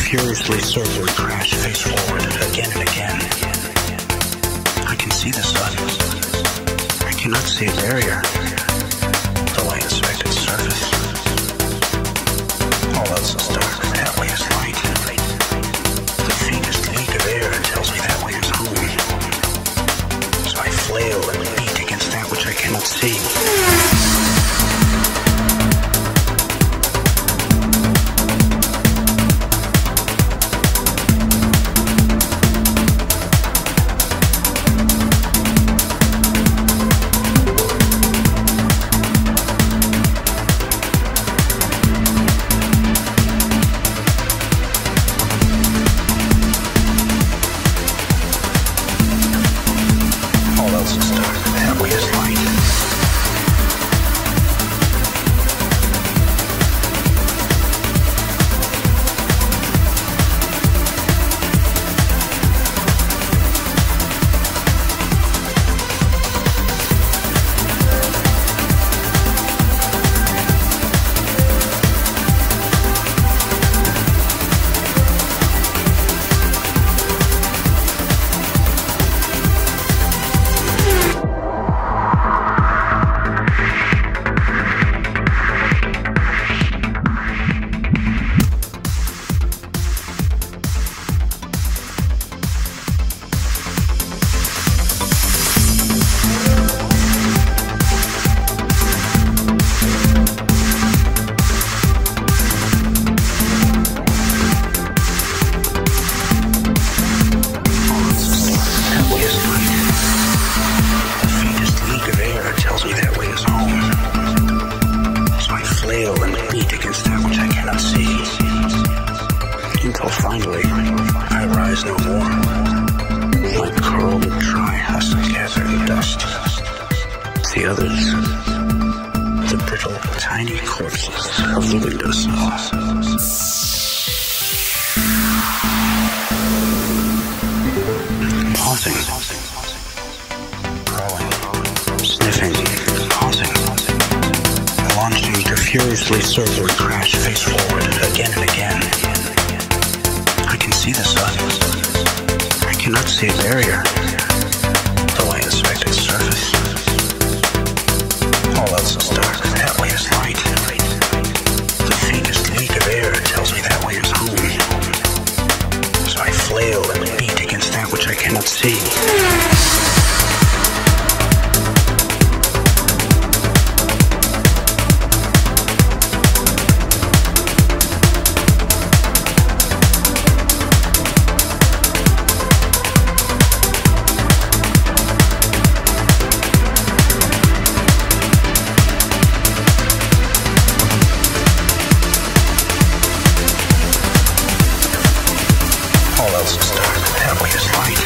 furiously circle and crash face forward again and again. I can see the sun. I cannot see a barrier, though I inspect its surface. All else is dark, that way is light. The faintest leak of air tells me that way is home. So I flail and beat against that which I cannot see. Until finally, I rise no more. My curled dry husk gathered in dust. The others, the brittle, tiny corpses of the windowsill. Pausing, crawling, sniffing, pausing, launching to furiously circle and crash face forward again and again. I can see the sun. I cannot see a barrier, though I inspect its surface. All else is dark, that way is light. The faintest leak of air tells me that way is home. So I flail and beat against that which I cannot see. That way is light.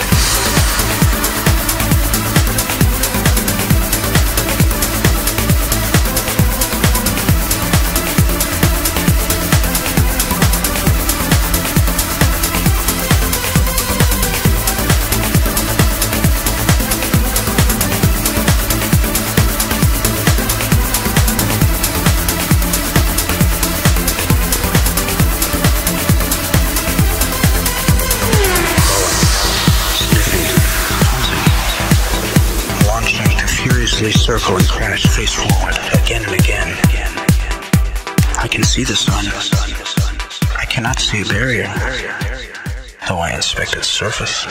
Circle and crash face forward again and again. I can see the sun. I cannot see a barrier, though I inspect its surface.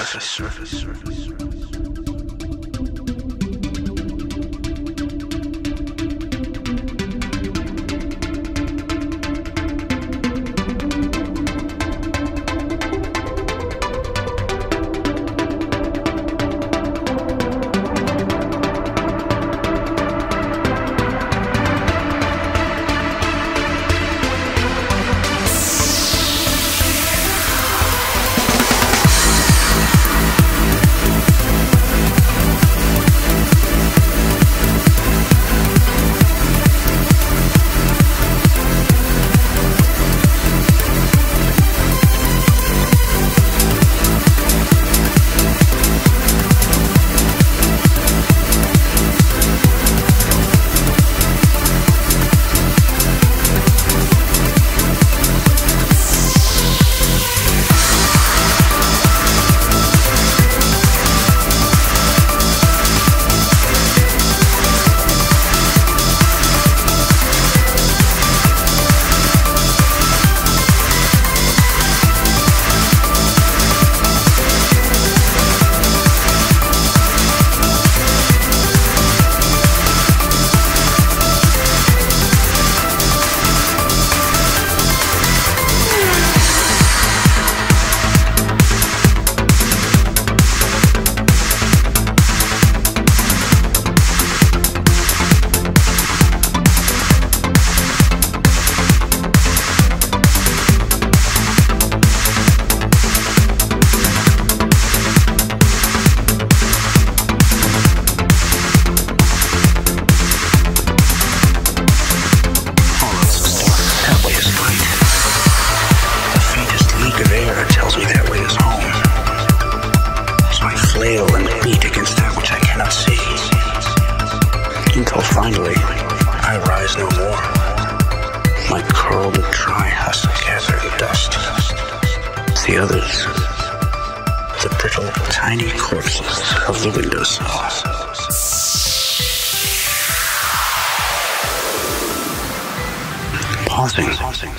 the others, the brittle, tiny corpses of the windowsills. Pausing.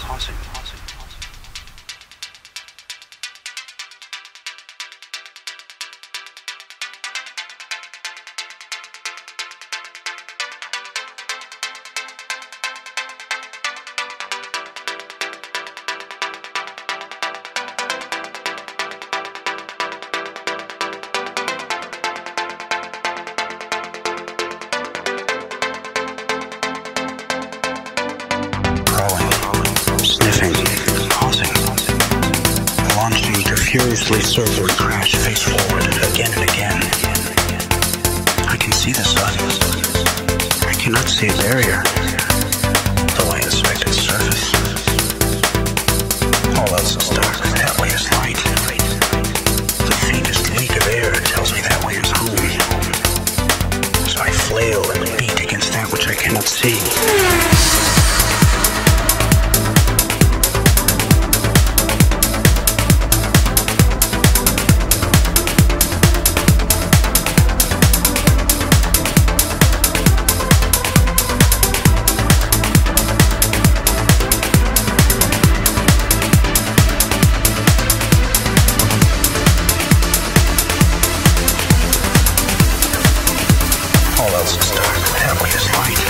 Sniffing, pausing, launching to furiously circle and crash face forward again and again. I can see the sun. I cannot see a barrier, though I inspect its surface. All else is dark, that way is light. The faintest leak of air tells me that way is home. So I flail and beat against that which I cannot see. All else is dark, that way is light.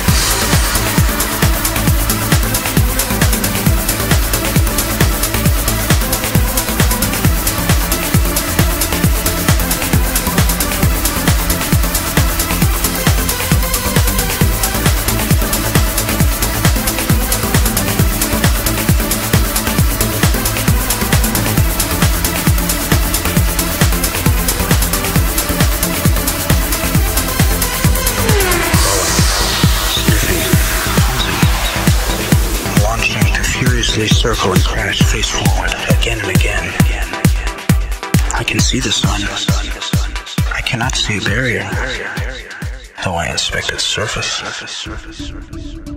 Furiously circle and crash face forward again and again. I can see the sun. I cannot see a barrier, though I inspect its surface.